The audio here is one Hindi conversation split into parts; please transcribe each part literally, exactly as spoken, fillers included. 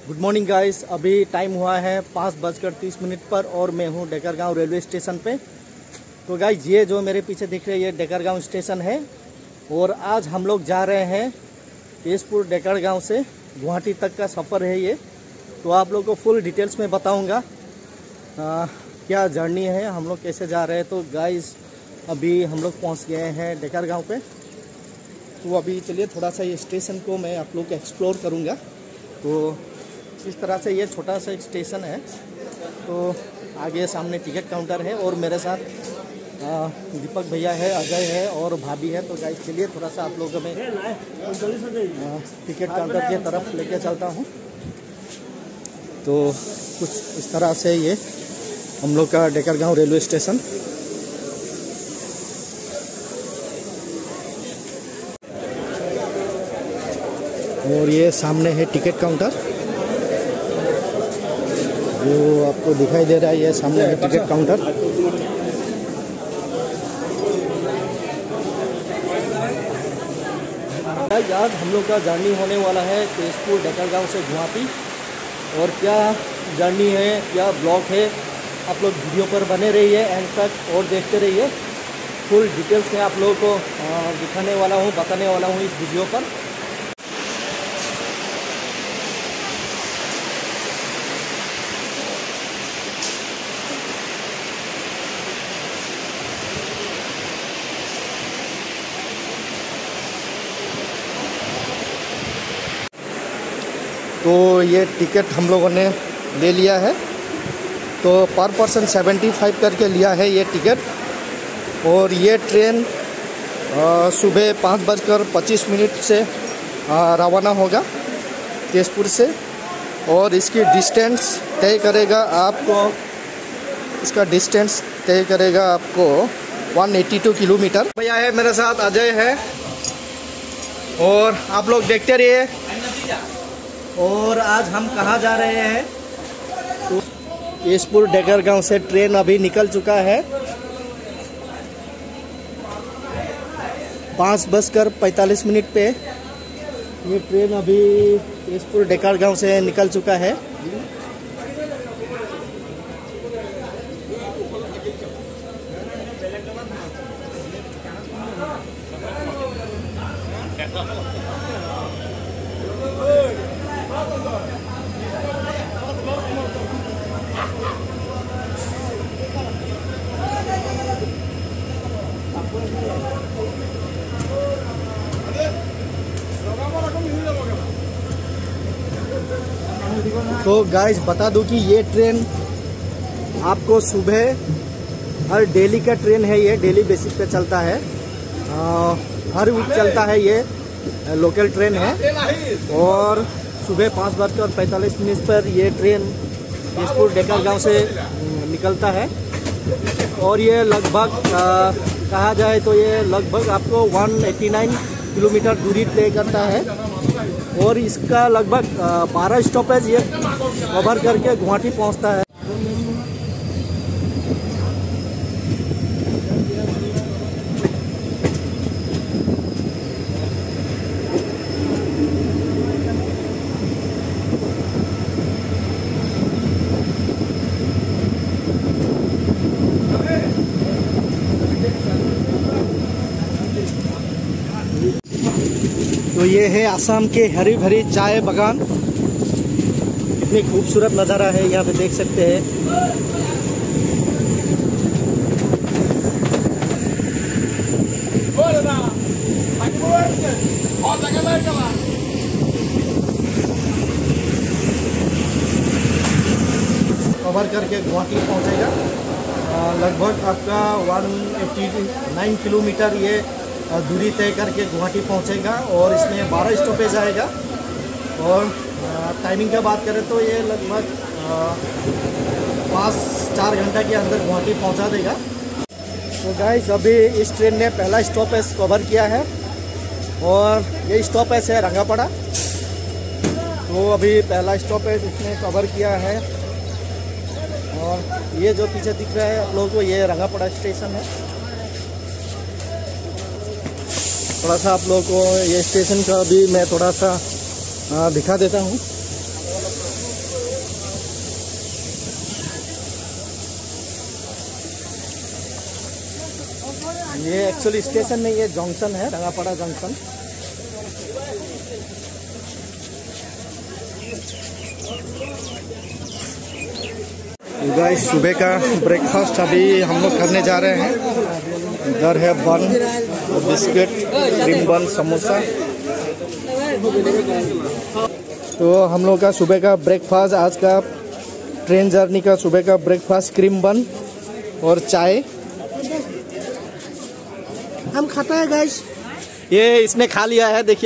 Good morning guys. अभी टाइम हुआ है पाँच बजकर तीस मिनट पर और मैं हूँ डेकरगांव रेलवे स्टेशन पे। तो गाइस ये जो मेरे पीछे दिख रहे हैं ये डेकरगांव स्टेशन है और आज हम लोग जा रहे हैं तेजपुर डेकरगांव से गुवाहाटी तक का सफ़र है ये। तो आप लोग को फुल डिटेल्स में बताऊँगा क्या जर्नी है, हम लोग कैसे जा रहे हैं। तो गाइस अभी हम लोग पहुँच गए हैं डेकरगांव पे। तो अभी चलिए थोड़ा सा ये स्टेशन को मैं आप लोग को एक्सप्लोर करूँगा। तो इस तरह से ये छोटा सा एक स्टेशन है। तो आगे सामने टिकट काउंटर है और मेरे साथ आ, दीपक भैया है, अजय है और भाभी है। तो गाइस चलिए थोड़ा सा आप लोगों में टिकट काउंटर की तरफ लेके चलता हूँ। तो कुछ इस तरह से ये हम लोग का डेकरगांव रेलवे स्टेशन। और ये सामने है टिकट काउंटर जो आपको दिखाई दे रहा है। ये सामने है टिकट काउंटर। आज हम लोग का जर्नी होने वाला है तेजपुर डेकरगांव से गुवाहाटी। और क्या जर्नी है, क्या ब्लॉग है, आप लोग वीडियो पर बने रहिए एंड तक और देखते रहिए। फुल डिटेल्स में आप लोगों को दिखाने वाला हूँ, बताने वाला हूँ इस वीडियो पर। तो ये टिकट हम लोगों ने ले लिया है। तो पर पर्सन सेवेंटी फाइव करके लिया है ये टिकट। और ये ट्रेन सुबह पाँच बजकर पच्चीस मिनट से रवाना होगा तेजपुर से। और इसकी डिस्टेंस तय करेगा आपको इसका डिस्टेंस तय करेगा आपको एक सौ बयासी किलोमीटर। भैया है मेरे साथ, अजय है और आप लोग देखते रहिए। और आज हम कहाँ जा रहे हैं? तो तेजपुर डेकरगांव से ट्रेन अभी निकल चुका है। पाँच बजकर पैंतालीस मिनट पे ये ट्रेन अभी तेजपुर डेकरगांव से निकल चुका है। तो गाइस बता दूं कि ये ट्रेन आपको सुबह हर डेली का ट्रेन है, ये डेली बेसिस पे चलता है। आ, हर वीक चलता है, ये लोकल ट्रेन है। और सुबह पाँच बजकर पैंतालीस मिनट पर ये ट्रेन तेजपुर डेकरगांव से निकलता है। और ये लगभग कहा जाए तो ये लगभग आपको एक सौ नवासी किलोमीटर दूरी तय करता है। और इसका लगभग बारह स्टॉपेज ये कवर करके गुवाहाटी पहुंचता है। तो ये है आसाम के हरी भरी चाय बागान। कितनी खूबसूरत नज़ारा है यहाँ पे, देख सकते हैं। कवर करके गुवाहाटी पहुँचेगा। लगभग आपका एक सौ नवासी किलोमीटर ये दूरी तय करके गुवाहाटी पहुंचेगा। और इसमें बारह स्टॉपेज आएगा। और टाइमिंग की बात करें तो ये लगभग पाँच चार घंटे के अंदर गुवाहाटी पहुंचा देगा। तो गाइस अभी इस ट्रेन ने पहला स्टॉपेज कवर किया है और ये स्टॉपेज है रंगापड़ा। तो अभी पहला स्टॉपेज इसने कवर किया है। और ये जो पीछे दिख रहा है आप लोगों को, ये रंगापड़ा स्टेशन है। थोड़ा सा आप लोगों को ये स्टेशन का भी मैं थोड़ा सा दिखा देता हूँ। ये एक्चुअली स्टेशन नहीं, ये जंक्शन है, रंगापाड़ा जंक्शन। गाइस सुबह का ब्रेकफास्ट अभी हम लोग करने जा रहे हैं। इधर है बन, बिस्किट, क्रीम बन, समोसा। तो हम लोग का सुबह का ब्रेकफास्ट, आज का ट्रेन जर्नी का सुबह का ब्रेकफास्ट क्रीम बन और चाय हम खाता है गाइस। ये इसने खा लिया है, देखिए।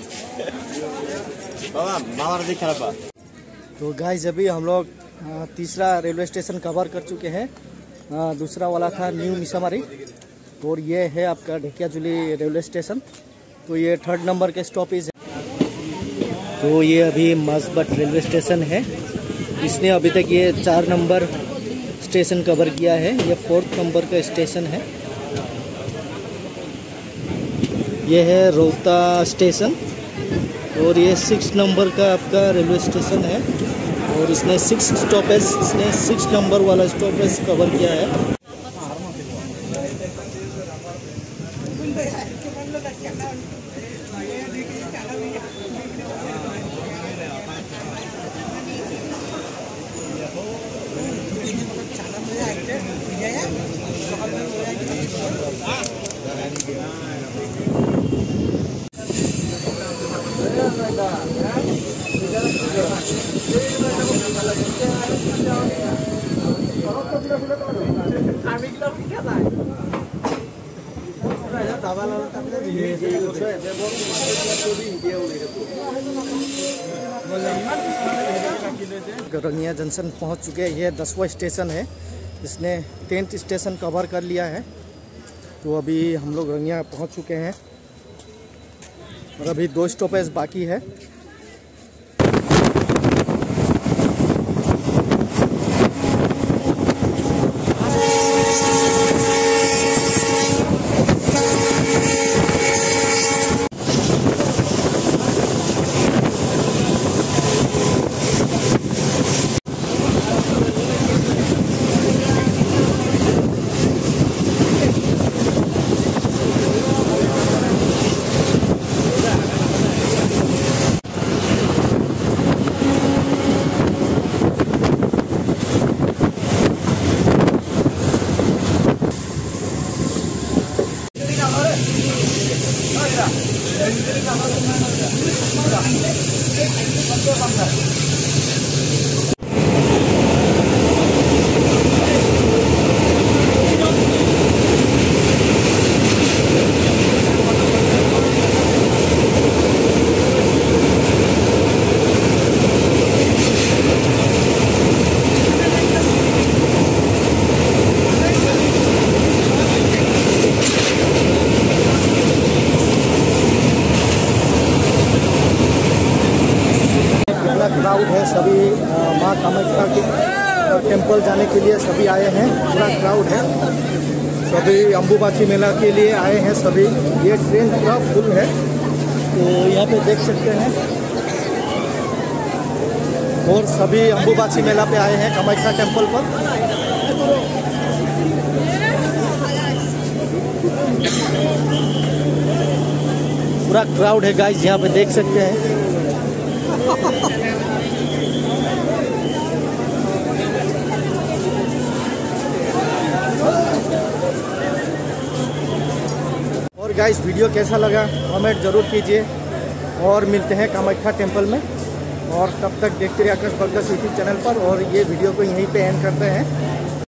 तो गाइस अभी हम लोग तीसरा रेलवे स्टेशन कवर कर चुके हैं। दूसरा वाला था न्यू मिसामारी और ये है आपका ढेकियाजुली रेलवे स्टेशन। तो ये थर्ड नंबर के स्टॉपेज है। तो ये अभी मसबत रेलवे स्टेशन है। इसने अभी तक ये चार नंबर स्टेशन कवर किया है। ये फोर्थ नंबर का स्टेशन है। ये है रोहता स्टेशन और ये सिक्स नंबर का आपका रेलवे स्टेशन है। और इसने सिक्स स्टॉपेज इसने सिक्स नंबर वाला स्टॉपेज कवर किया है। रंगिया जंक्शन पहुंच चुके हैं। यह दसवां स्टेशन है। इसने टेंथ स्टेशन कवर कर लिया है। तो अभी हम लोग रंगिया पहुंच चुके हैं और अभी दो स्टॉपेज बाकी है। क्राउड है। सभी माँ कामाख्या के टेम्पल जाने के लिए सभी आए हैं। पूरा क्राउड है। सभी अम्बुबाची मेला के लिए आए हैं सभी। ये ट्रेन पूरा फुल है। तो यहाँ पे देख सकते हैं। और सभी अम्बुबाची मेला पे आए हैं कामाख्या टेम्पल पर। पूरा क्राउड है गाइस, यहाँ पे देख सकते हैं। और गाइस वीडियो कैसा लगा कमेंट जरूर कीजिए और मिलते हैं कामाख्या टेम्पल में। और तब तक देखते रहिए आकाश बरगस यूट्यूब चैनल पर। और ये वीडियो को यहीं पे एंड करते हैं।